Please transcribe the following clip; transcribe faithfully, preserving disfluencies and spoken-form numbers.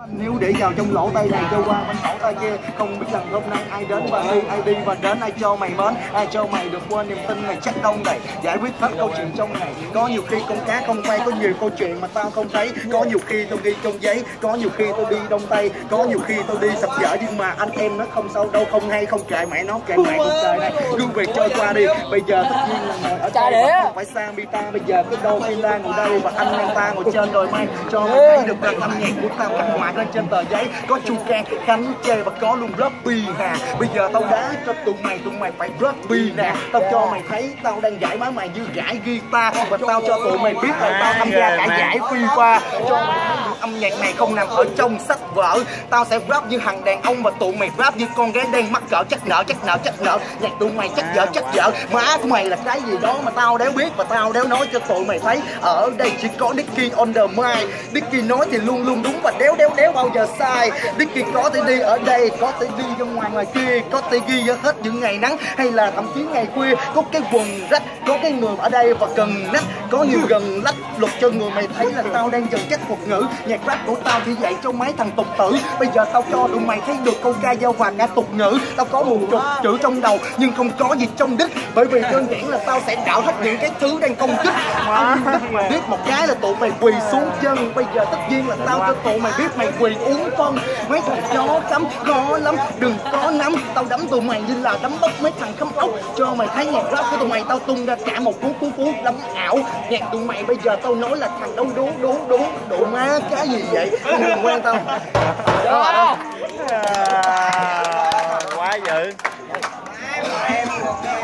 Nếu để vào trong lỗ tay này cho qua bên lỗ tay kia, không biết rằng hôm nay ai đến và đi, ai đi và đến, ai cho mày mến, ai cho mày được quên niềm tin này chắc đông đầy giải quyết hết câu chuyện trong này. Có nhiều khi con cá không quay, có nhiều câu chuyện mà tao không thấy. Có nhiều khi tôi ghi trong giấy, có nhiều khi tôi đi đông tay, có nhiều khi tôi đi sập dở, nhưng mà anh em nó không sao đâu, không hay, không kệ mẹ nó, kệ mẹ cuộc đời này. Cứ việc trôi qua đi, bây giờ tất nhiên là ngồi ở đây mà không phải sang bi ta. Bây giờ cái đôi khi ta ngồi đây và anh em ta ngồi trên đồi mây, cho mày thấy được rằng âm nhạc của tao khắc họa lên trên tờ giấy. Có Chu Can, Khánh Chê và có luôn Robby hà. Bây giờ tao đá cho tụi mày, tụi mày phải Robby nè. Tao cho mày thấy tao đang giải má mày như gãi guitar, và tao cho tụi mày biết là tao tham gia cả giải FIFA. Cho mày thấy được âm nhạc này không nằm ở trong sách vở. Tao sẽ rap như thằng đàn ông và tụi mày rap như con gái đang mắc cỡ chắc nợ, chắc nợ, chắc nợ. Nhạc tụi mày chắc dở, chắc dở. Má của mày là cái gì đó mà tao đéo biết và tao đéo nói cho tụi mày thấy. Ở đây chỉ có Dicky on the mic. Dicky nói thì luôn luôn đúng và đéo đéo đéo bao giờ sai. Dicky có thể đi ở đây, có thể đi ra ngoài ngoài kia, có thể ghi ra hết những ngày nắng hay là thậm chí ngày khuya. Có cái quần rách, có cái người ở đây và cần nách, có nhiều gần lách luật cho người mày thấy là tao đang dần chất thuật ngữ. Nhạc rap của tao chỉ dạy cho mấy thằng tục tử. Bây giờ tao cho tụi mày thấy được câu ca dao và cả tục ngữ. Tao có một chục chữ trong đầu nhưng không có gì trong đích, bởi vì đơn giản là tao sẽ đảo hết những cái thứ đang công kích. Tao biết một cái là tụi mày quỳ xuống chân. Bây giờ tất nhiên là tao cho tụi mày biết mày quỳ uống phân. Mấy thằng chó cắm khó lắm, đừng có nắm. Tao đấm tụi mày như là đấm bốc mấy thằng khấm ốc. Cho mày thấy nhạc rap của tụi mày tao tung ra cả một cú cú cú đấm ảo. Nhạc tụi mày bây giờ tao nói là thằng đâu đú đú đú độ má cái gì vậy, đừng quen tao. Quá dữ. Em